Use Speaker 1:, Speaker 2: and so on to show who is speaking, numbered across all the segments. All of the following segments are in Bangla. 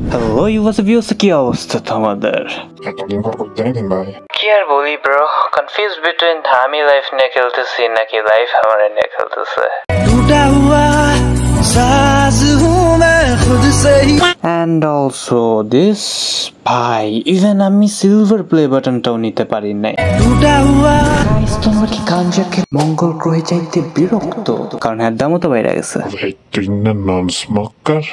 Speaker 1: হ্যালো ইউভার্স কি অবস্থা তোমাদের?
Speaker 2: এতদিন পর করতে দিন ভাই।
Speaker 1: কি আর বলি ব্রো, কনফিউজ বিটুইন আমি লাইফ নিয়ে খেলতেছি নাকি লাইফ আমার নিয়ে খেলতেছে। And also this ভাই ইভেন আমি সিলভার প্লে বাটনটাও নিতে পারি নাই। গাইস তোমরা কি গাঞ্জাকে মঙ্গল গ্রহে চাইতে বিরক্ত? কারণ এর দামও তো বাইরে গেছে।
Speaker 2: ভাই তুই না non smoker?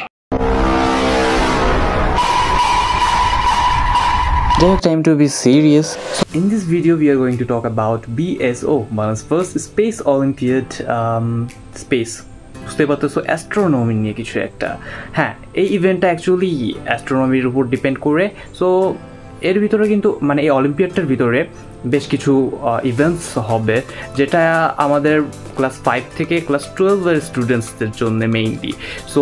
Speaker 1: Time to be serious. So in this video we are going to talk about BSO, Mars first Space Olympiad space. বুঝতে পারতেছো অ্যাস্ট্রোনমি নিয়ে কিছু একটা। হ্যাঁ, এই ইভেন্টটা অ্যাকচুয়ালি অ্যাস্ট্রোনমির উপর ডিপেন্ড করে। সো এর ভিতরে কিন্তু মানে এই অলিম্পিয়াডটার ভিতরে বেশ কিছু ইভেন্টস হবে, যেটা আমাদের ক্লাস 5 থেকে ক্লাস 12-এর স্টুডেন্টসদের জন্য মেইনলি। সো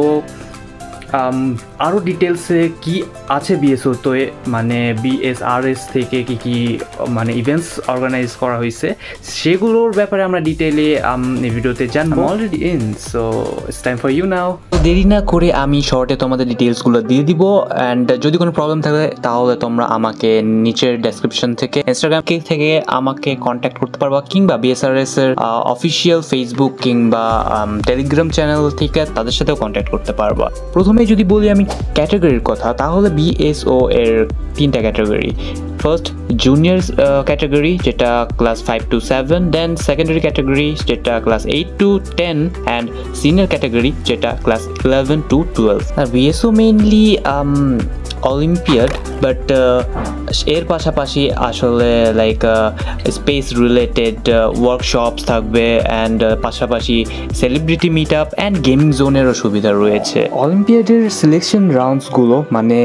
Speaker 1: আরও ডিটেলসে কি আছে বিএসওতে, মানে বিএসআরএস থেকে কি মানে ইভেন্টস অর্গানাইজ করা হয়েছে সেগুলোর ব্যাপারে আমরা ডিটেলে এই ভিডিওতে জানবো। Already in, so it's time for you now. দেরি না করে আমি শর্টে তোমাদের ডিটেলসগুলো দিয়ে দিব, অ্যান্ড যদি কোনো প্রবলেম থাকে তাহলে তোমরা আমাকে নিচের ডেসক্রিপশন থেকে ইনস্টাগ্রাম থেকে আমাকে কন্ট্যাক্ট করতে পারবা, কিংবা বিএসআরএস এর অফিসিয়াল ফেসবুক কিংবা টেলিগ্রাম চ্যানেল থেকে তাদের সাথেও কন্ট্যাক্ট করতে পারবা। প্রথমে যদি বলি আমি ক্যাটাগরির কথা, তাহলে বিএসও এর 3টা ক্যাটাগরি। ফার্স্ট জুনিয়র ক্যাটাগরি, যেটা class 5 to 7, then secondary category যেটা class 8 to 10, and senior category যেটা ক্লাস 11 to 12। আর বিএসও মেইনলি অলিম্পিয়াড, বাট এর পাশাপাশি আসলে লাইক স্পেস রিলেটেড ওয়ার্কশপস থাকবে, অ্যান্ড পাশাপাশি celebrity meet up and gaming জোনেরও সুবিধা রয়েছে। অলিম্পিয়াডের সিলেকশন রাউন্ডসগুলো মানে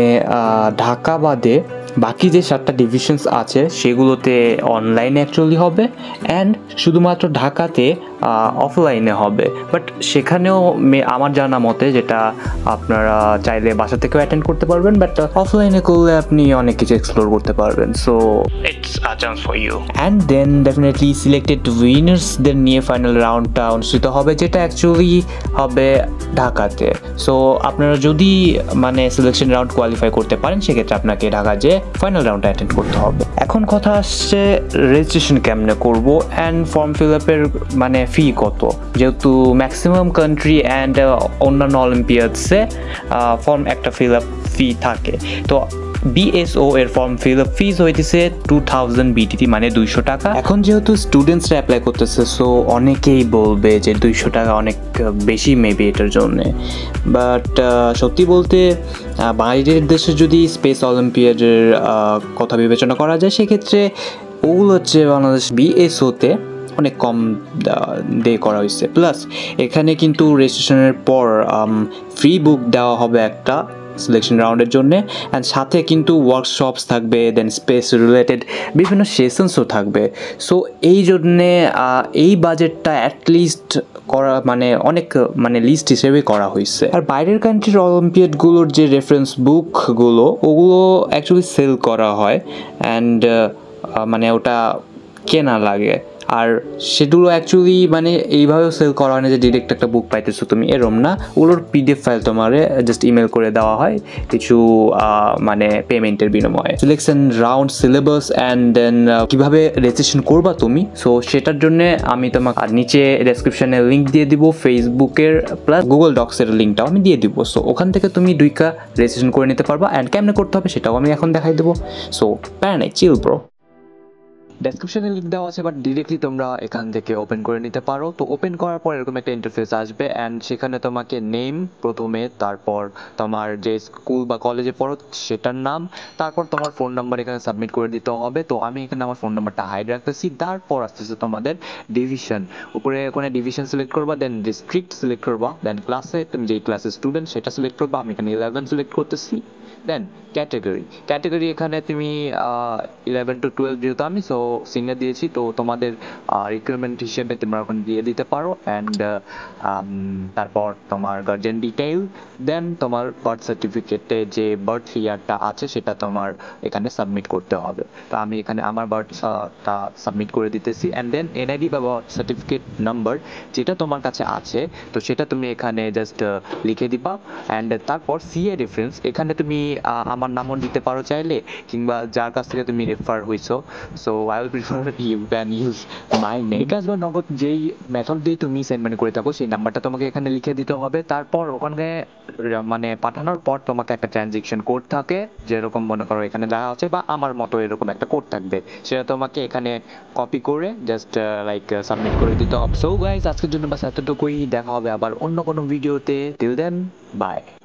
Speaker 1: ঢাকা বাদে বাকি যে 7টা ডিভিশনস আছে সেগুলোতে অনলাইনে অ্যাকচুয়ালি হবে, অ্যান্ড শুধুমাত্র ঢাকাতে অফলাইনে হবে। বাট সেখানেও আমার জানা মতে যেটা আপনারা চাইলে বাসা থেকেও অ্যাটেন্ড করতে পারবেন, বাট অফলাইনে করলে আপনি অনেক কিছু এক্সপ্লোর করতে পারবেন। So it's a chance for you. And then definitely selected উইনার্সদের নিয়ে ফাইনাল রাউন্ডটা অনুষ্ঠিত হবে, যেটা অ্যাকচুয়ালি হবে ঢাকাতে। সো আপনারা যদি মানে সিলেকশন রাউন্ড কোয়ালিফাই করতে পারেন সেক্ষেত্রে আপনাকে ঢাকা যে ফাইনাল রাউন্ডটা অ্যাটেন্ড করতে হবে। এখন কথা আসছে রেজিস্ট্রেশন কেমনে করব, অ্যান্ড ফর্ম ফিল আপের মানে ফি কত, যেহেতু ম্যাক্সিমাম কান্ট্রি অ্যান্ড অন্যান্য অলিম্পিয়াডসে ফর্ম একটা ফিল আপ ফি থাকে। তো বিএসও এর ফর্ম ফিল আপ ফিজ হইতেছে 2000 বিটিটি, মানে 200 টাকা। এখন যেহেতু স্টুডেন্টসরা অ্যাপ্লাই করতেছে, সো অনেকেই বলবে যে 200 টাকা অনেক বেশি মেবি এটার জন্যে, বাট সত্যি বলতে বাইরের দেশে যদি স্পেস অলিম্পিয়াডের কথা বিবেচনা করা যায় সেক্ষেত্রে ওগুলো হচ্ছে বাংলাদেশ বিএসওতে অনেক কম দিয়ে করা হয়েছে। প্লাস এখানে কিন্তু রেজিস্ট্রেশনের পর ফ্রি বুক দেওয়া হবে একটা সিলেকশন রাউন্ডের জন্য, অ্যান্ড সাথে কিন্তু ওয়ার্কশপস থাকবে, দেন স্পেস রিলেটেড বিভিন্ন সেশনসও থাকবে। সো এই জন্যে এই বাজেটটা অ্যাটলিস্ট করা মানে অনেক মানে লিস্ট হিসেবে করা হয়েছে। আর বাইরের কান্ট্রির অলিম্পিয়াডগুলোর যে রেফারেন্স বুকগুলো ওগুলো অ্যাকচুয়ালি সেল করা হয়, অ্যান্ড মানে ওটা কেনা লাগে। আর সেগুলো অ্যাকচুয়ালি মানে এইভাবেও সেল করা হয় না যে ডিরেক্ট একটা বুক পাইতেছো তুমি, এরম না। ওগুলোর পিডিএফ ফাইল তোমার জাস্ট ইমেল করে দেওয়া হয় কিছু মানে পেমেন্টের বিনিময়ে। Selection round, syllabus, and then কীভাবে রেজিস্ট্রেশন করবা তুমি, সো সেটার জন্যে আমি তোমাকে নিচে ডেসক্রিপশানে লিঙ্ক দিয়ে দিব, ফেসবুকের প্লাস গুগল ডক্সের লিঙ্কটাও আমি দিয়ে দিব। সো ওখান থেকে তুমি দুইটা রেজিস্ট্রেশন করে নিতে পারবা, অ্যান্ড কেমনে করতে হবে সেটাও আমি এখন দেখাই দেবো। সো প্যারা নাই, চিল ব্রো। ডেসক্রিপশনে লিঙ্ক দেওয়া আছে, বাট ডিরেক্টলি তোমরা এখান থেকে ওপেন করে নিতে পারো। তো ওপেন করার পর এরকম একটা ইন্টারফেস আসবে, অ্যান্ড সেখানে তোমাকে নেম প্রথমে, তারপর তোমার যে স্কুল বা কলেজে পড়ো সেটার নাম, তারপর তোমার ফোন নাম্বার এখানে সাবমিট করে দিতে হবে। তো আমি এখানে আমার ফোন নাম্বারটা হাইড রাখতেছি। তারপর আসতেছে তোমাদের ডিভিশন, উপরে ওখানে ডিভিশন সিলেক্ট করবা, দেন ডিস্ট্রিক্ট সিলেক্ট করবা, দেন ক্লাসে তুমি যেই ক্লাসের স্টুডেন্ট সেটা সিলেক্ট করবা। আমি এখানে 11 সিলেক্ট করতেছি। দেন ক্যাটাগরি এখানে তুমি 11 to 12 যেহেতু আমি সো সিনিয়র দিয়েছি, তো তোমাদের রিকোয়ারমেন্ট হিসেবে তোমরা ওখানে দিয়ে দিতে পারো। অ্যান্ড তারপর তোমার গার্জেন ডিটেইল, দেন তোমার বার্থ সার্টিফিকেটে যে বার্থ ইয়ারটা আছে সেটা তোমার এখানে সাবমিট করতে হবে। তো আমি এখানে আমার বার্থটা সাবমিট করে দিতেছি, অ্যান্ড দেন এনআইডি বা বার্থ সার্টিফিকেট নাম্বার যেটা তোমার কাছে আছে তো সেটা তুমি এখানে জাস্ট লিখে দিবা। অ্যান্ড তারপর সিএ রেফারেন্স, এখানে তুমি
Speaker 3: আমার নামও দিতে পারো চাইলে, কিংবা যার কাছ থেকে তুমি রেফার হইছো। So I will prefer you can use my name. BKash বা নগদ যেই মেথড দিয়ে তুমি সেন্ড মানি করে থাকো সেই নাম্বারটা তোমাকে এখানে লিখে দিতে হবে। তারপর ওখানে মানে পাঠানোর পর তোমাকে একটা ট্রানজেকশন কোড থাকে, যেরকম মনে করো এখানে দেওয়া আছে, বা আমার মতো এরকম একটা কোড থাকবে, সেটা তোমাকে এখানে কপি করে জাস্ট লাইক সাবমিট করে দিতে হবে। সো গাইস, আজকের জন্য বাস এতটুকুই। দেখা হবে আবার অন্য কোনো ভিডিওতে। Till then, by.